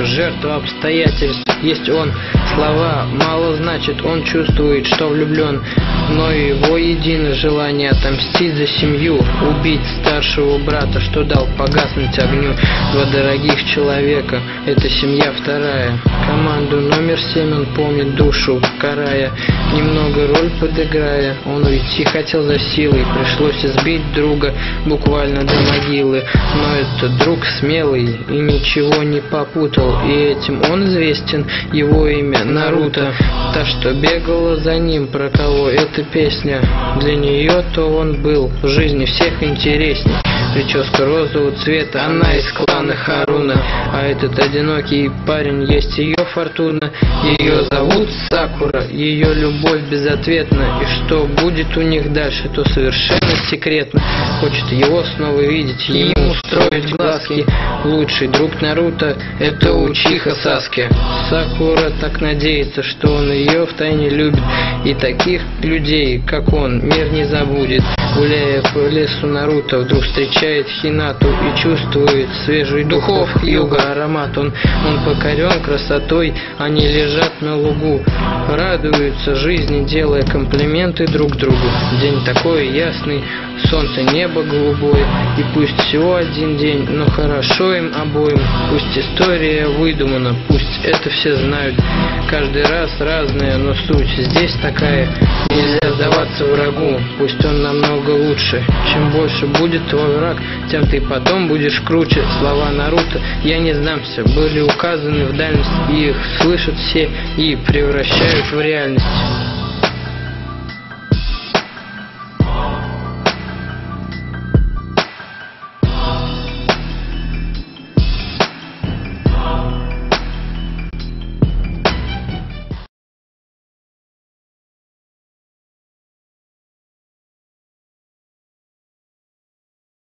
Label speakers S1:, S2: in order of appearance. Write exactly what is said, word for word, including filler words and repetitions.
S1: жертва обстоятельств. Есть он, слова мало значит, он чувствует, что влюблен, но его единое желание отомстить за семью, убить старшего брата, что дал погаснуть огню. Два дорогих человека, это семья вторая. Команду номер семь он помнит, душу карая, немного роль подыграя. Он уйти хотел за силой, пришлось избить друга буквально до могилы, но этот друг смелый и ничего не попутал, и этим он известен, его имя Наруто. Та, что бегала за ним, про кого эта песня, для нее-то он был в жизни всех интересней. Прическа розового цвета, она из клана Харуна, а этот одинокий парень есть ее фортуна. Ее зовут Сакура, ее любовь безответна, и что будет у них дальше, то совершенно секретно. Хочет его снова видеть, ему устроить глазки. Лучший друг Наруто — это Учиха Саске. Сакура так надеется, что он ее втайне любит, и таких людей, как он, мир не забудет. Гуляя по лесу, Наруто вдруг встречает Хинату и чувствует свежий духов юга аромат. Он, он покорен красотой, они лежат на лугу, радуются жизни, делая комплименты друг другу. День такой ясный, солнце, небо голубое, и пусть всего один день, но хорошо им обоим. Пусть история выдумана, пусть это все знают, каждый раз разная, но суть здесь такая. Нельзя сдаваться врагу, пусть он намного лучше. Чем больше будет твой враг, тем ты потом будешь круче. Слова Наруто «я не сдамся» были указаны в дальность, и их слышат все и превращают в реальность.